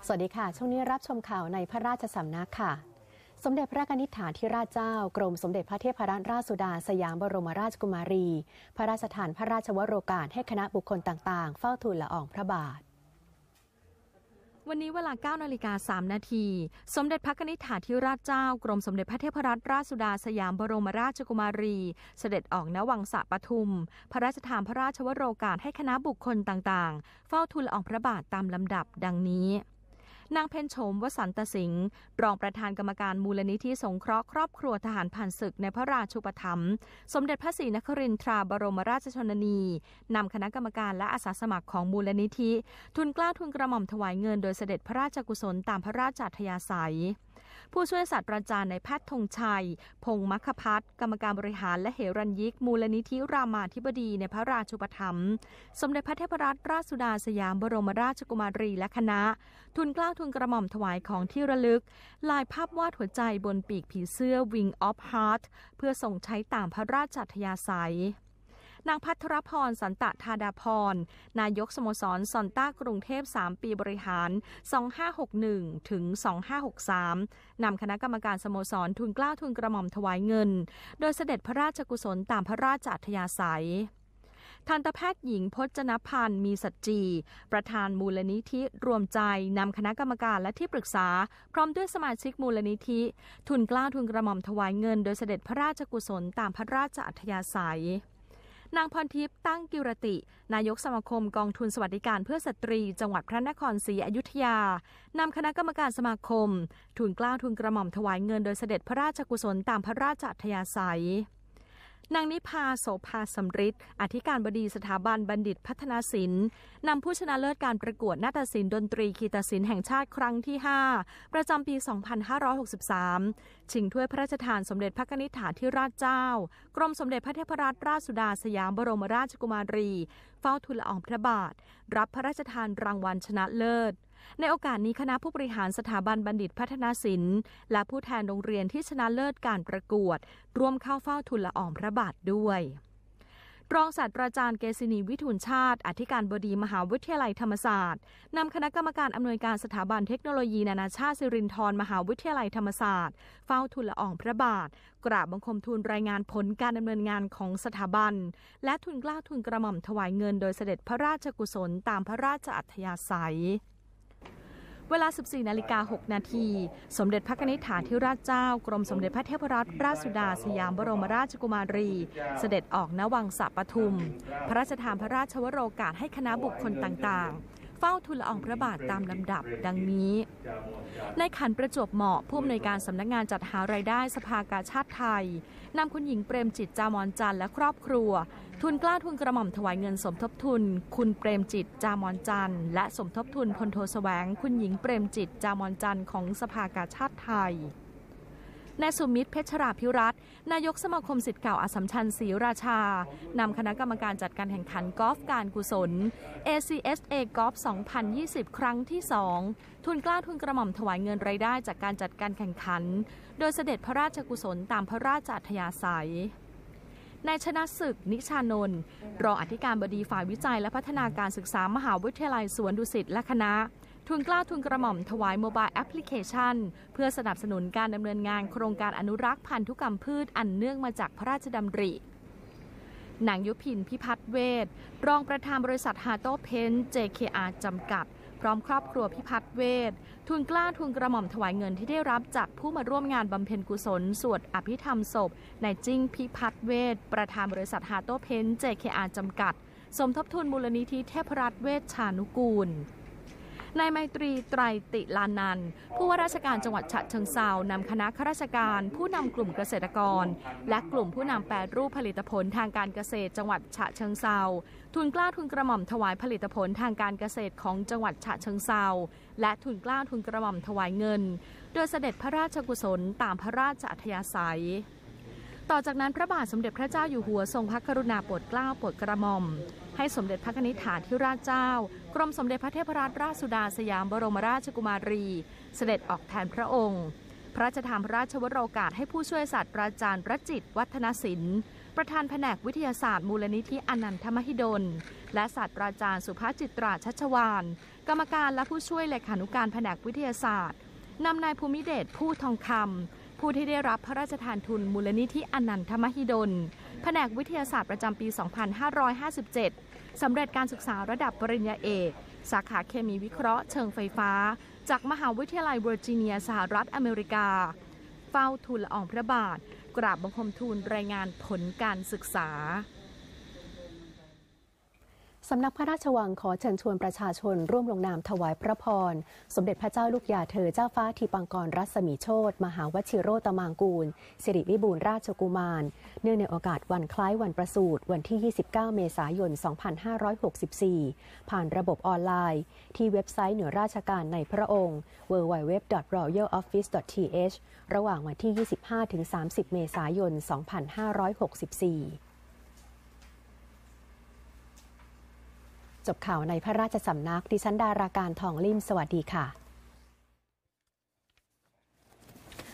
สวัสดีค่ะช่วงนี้รับชมข่าวในพระราชสำนักค่ะสมเด็จพระกนิษฐาธิราชเจ้ากรมสมเด็จพระเทพรัตนราชสุดาสยามบรมราชกุมารีพระราชทานพระราชวโรกาสให้คณะบุคคลต่างๆเฝ้าทูลละอองพระบาทวันนี้เวลา 9:03 นาทีสมเด็จพระกนิษฐาธิราชเจ้ากรมสมเด็จพระเทพรัตนราชสุดาสยามบรมราชกุมารีเสด็จออกณวังสะปทุมพระราชทานพระราชวโรกาสให้คณะบุคคลต่างๆเฝ้าทูลละอองพระบาทตามลำดับดังนี้นางเพ็ญโฉมวสันตสิงห์รองประธานกรรมการมูลนิธิสงเคราะห์ครอบครัวทหารผ่านศึกในพระราชูปถัมภ์สมเด็จพระศรีนครินทราบรมราชชนนีนำคณะกรรมการและอาสาสมัครของมูลนิธิทุนเกล้าทุนกระหม่อมถวายเงินโดยเสด็จพระราชกุศลตามพระราชอัธยาศัยผู้ช่วยศาสตราจารย์นายแพทย์ธงชัยพงษ์มัคคพัฒน์กรรมการบริหารและเหรัญยิกมูลนิธิรามาธิบดีในพระราชูปถัมภ์สมเด็จพระเทพรัตนราชสุดาสยามบรมราชกุมารีและคณะทุนเกล้าทุนกระหม่อมถวายของที่ระลึกลายภาพวาดหัวใจบนปีกผีเสื้อ Wing of Heart เพื่อส่งใช้ตามพระราชอัธยาศัยนางพัทรพรสันตธาดาพรนายกสโมสรซอนต้ากรุงเทพ3 ปีบริหาร2561ถึง2563นำคณะกรรมการสโมสรทุนเกล้าทุนกระหม่อมถวายเงินโดยเสด็จพระราชกุศลตามพระราชอัธยาศัยทันตแพทย์หญิงพจนพันธ์มีสัจจีประธานมูลนิธิรวมใจนำคณะกรรมการและที่ปรึกษาพร้อมด้วยสมาชิกมูลนิธิทุนเกล้าทุนกระหม่อมถวายเงินโดยเสด็จพระราชกุศลตามพระราชอัธยาศัยนางพรทิพย์ตั้งกิรตินายกสมาคมกองทุนสวัสดิการเพื่อสตรีจังหวัดพระนครศรีอยุธยานำคณะกรรมการสมาคมทุนเกล้าทุนกระหม่อมถวายเงินโดยเสด็จพระราชกุศลตามพระราชอัธยาศัยนางนิพาโสภาสำริดอธิการบดีสถาบันบัณฑิตพัฒนาศิลป์นำผู้ชนะเลิศการประกวดนาฏศิลป์ดนตรีคีตศิลป์แห่งชาติครั้งที่5ประจำปี2563ชิงถ้วยพระราชทานสมเด็จพระกนิษฐาธิราชเจ้ากรมสมเด็จพระเทพรัตนราชสุดาสยามบรมราชกุมารีเฝ้าทูลละอองพระบาทรับพระราชทานรางวัลชนะเลิศในโอกาสนี้คณะผู้บริหารสถาบันบัณฑิตพัฒนาศิลป์และผู้แทนโรงเรียนที่ชนะเลิศการประกวดร่วมเข้าเฝ้าทูลละอองพระบาทด้วยรองศาสตราจารย์เกษินีวิทูลชาติอธิการบดีมหาวิทยาลัยธรรมศาสตร์นำคณะกรรมการอำนวยการสถาบันเทคโนโลยีนานาชาติสิรินธรมหาวิทยาลัยธรรมศาสตร์เฝ้าทูลละอองพระบาทกราบบังคมทูลรายงานผลการดำเนินงานของสถาบันและทุนเกล้าทุนกระหม่อมถวายเงินโดยเสด็จพระราชกุศลตามพระราชอัธยาศัยเวลา 14:06 นาทีสมเด็จพระกนิษฐาธิราชเจ้ากรมสมเด็จพระเทพรัตนราชสุดาสยามบรมราชกุมารีเสด็จออกณวังสะปทุมพระราชทานพระราชวโรกาสให้คณะบุคคลต่างๆเฝ้าทูลละอองพระบาทตามลำดับดังนี้ในขันประจวบเหมาะผู้อำนวยการสำนักงานจัดหารายได้สภากาชาดไทยนำคุณหญิงเปรมจิตจามอนจันทร์และครอบครัวทุนเกล้าทุนกระหม่อมถวายเงินสมทบทุนคุณเปรมจิตจามอนจันทร์และสมทบทุนพลโทแสวงคุณหญิงเปรมจิตจามอนจันทร์ของสภากาชาดไทยนายสุมิตรเพชรราภิรัตน์นายกสมาคมศิษย์เก่าอัสสัมชัญศรีราชานำคณะกรรมการจัดการแข่งขันกอล์ฟการกุศล ACSA กอล์ฟ2020 ครั้งที่2ทุนเกล้าทุนกระหม่อมถวายเงินรายได้จากการจัดการแข่งขันโดยเสด็จพระราชกุศลตามพระราชอัธยาศัยนายชนะศึกนิชานนท์รองอธิการบดีฝ่ายวิจัยและพัฒนาการศึกษามหาวิทยาลัยสวนดุสิตและคณะทุนเกล้าทุนกระหม่อมถวายโมบายแอปพลิเคชันเพื่อสนับสนุนการดำเนินงานโครงการอนุรักษ์พันธุกรรมพืชอันเนื่องมาจากพระราชดำรินางยุพินพิพัฒน์เวชรองประธานบริษัทฮาโต้เพนท์ JKR จำกัดพร้อมครอบครัวพิพัฒน์เวชทุนเกล้าทุนกระหม่อมถวายเงินที่ได้รับจากผู้มาร่วมงานบำเพ็ญกุศลสวดอภิธรรมศพนายจิ้งพิพัฒน์เวชประธานบริษัทฮาโต้เพนท์ JKR จำกัดสมทบทุนมูลนิธิเทพรัตน์เวชชานุกูลนายไมตรีไตรติลานันท์ผู้ว่าราชการจังหวัดฉะเชิงเทรานำคณะข้าราชการผู้นำกลุ่มเกษตรกรและกลุ่มผู้นำแปรรูปผลิตผลทางการเกษตรจังหวัดฉะเชิงเทราทุนเกล้าทุนกระหม่อมถวายผลิตผลทางการเกษตรของจังหวัดฉะเชิงเทราและทุนเกล้าทุนกระหม่อมถวายเงินโดยเสด็จพระราชกุศลตามพระราชอัธยาศัยต่อจากนั้นพระบาทสมเด็จพระเจ้าอยู่หัวทรงพระกรุณาโปรดเกล้าโปรดกระหม่อมให้สมเด็จพระกนิษฐาธิราชเจ้ากรมสมเด็จพระเทพรัตนราชสุดาสยามบรมราชกุมารีเสด็จออกแทนพระองค์พระราชทานพระราชวโรกาสให้ผู้ช่วยศาสตราจารย์รจิตวัฒนศิลป์ประธานแผนกวิทยาศาสตร์มูลนิธิอนันทมหิดลและศาสตราจารย์สุภาจิตราชัชวาลกรรมการและผู้ช่วยเลขานุการแผนกวิทยาศาสตร์นำนายภูมิเดชผู้ทองคำผู้ที่ได้รับพระราชทานทุนมูลนิธิอนันทมหิดลแผนกวิทยาศาสตร์ประจำปี 2557 สำเร็จการศึกษาระดับปริญญาเอกสาขาเคมีวิเคราะห์เชิงไฟฟ้าจากมหาวิทยาลัยเวอร์จิเนียสหรัฐอเมริกาเฝ้าทูลละอองพระบาทกราบบังคมทูลรายงานผลการศึกษาสำนักพระราชวังขอเชิญชวนประชาชนร่วมลงนามถวายพระพรสมเด็จพระเจ้าลูกยาเธอเจ้าฟ้าทีปังกรรัศมีโชติมหาวชิโรตมางกูลสิริวิบูลย์ราชกุมารเนื่องในโอกาสวันคล้ายวันประสูติวันที่ 29 เมษายน 2564 ผ่านระบบออนไลน์ที่เว็บไซต์หน่วยราชการในพระองค์ www.royaloffice.th ระหว่างวันที่ 25-30 เมษายน 2564จบข่าวในพระราชสำนักดิฉันดาราการทองลิ่มสวัสดีค่ะ